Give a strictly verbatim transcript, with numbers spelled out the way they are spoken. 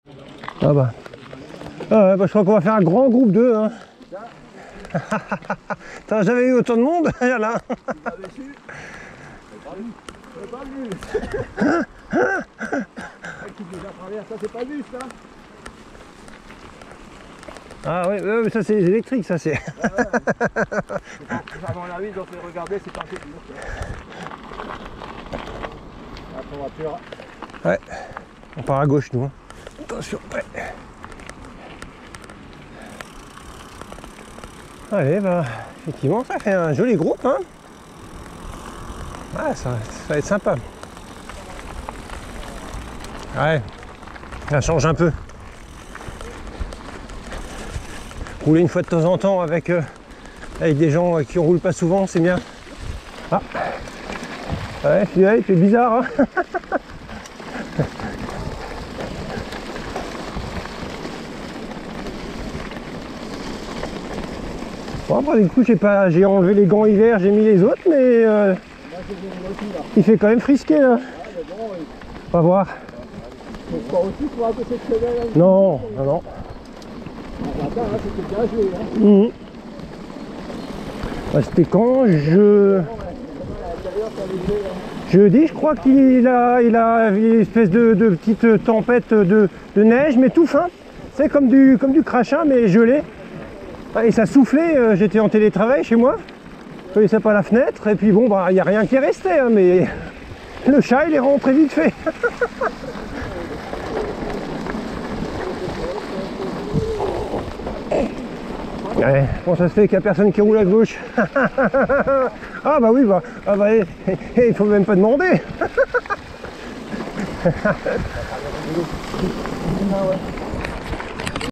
Ah bah. Ah ouais, bah je crois qu'on va faire un grand groupe deux. Hein. T'as jamais eu autant de monde là. C'est pas juste, hein. Ah oui, ouais, mais ça c'est électrique, ça c'est. Ouais, ouais. À mon avis, donc regardez, c'est pas dur. La voiture. Ouais, on part à gauche nous. Hein. Attention, ouais. Allez, bah, effectivement, ça fait un joli groupe, hein. Ah, ça, ça va être sympa. Ouais, ça change un peu. Rouler une fois de temps en temps avec, euh, avec des gens euh, qui ne roulent pas souvent, c'est bien. Ah, ouais, celui-là, il fait bizarre, hein. Bon, après, du coup, j'ai pas, j'ai enlevé les gants hiver, j'ai mis les autres, mais euh, il fait quand même frisqué, là. On va voir. Non, non, non. Mmh. Bah, c'était quand je... Jeudi, je crois qu'il a, il a une espèce de, de petite tempête de, de neige, mais tout fin. C'est comme du, comme du crachin, mais gelé. Et ça soufflait, euh, j'étais en télétravail chez moi. Je ne connaissais pas la fenêtre, et puis bon, bah, il n'y a rien qui est resté, hein, mais le chat, il est rentré vite fait. Ouais, bon, ça se fait qu'il n'y a personne qui roule à gauche. Ah bah oui, bah, ah bah il eh, faut même pas demander.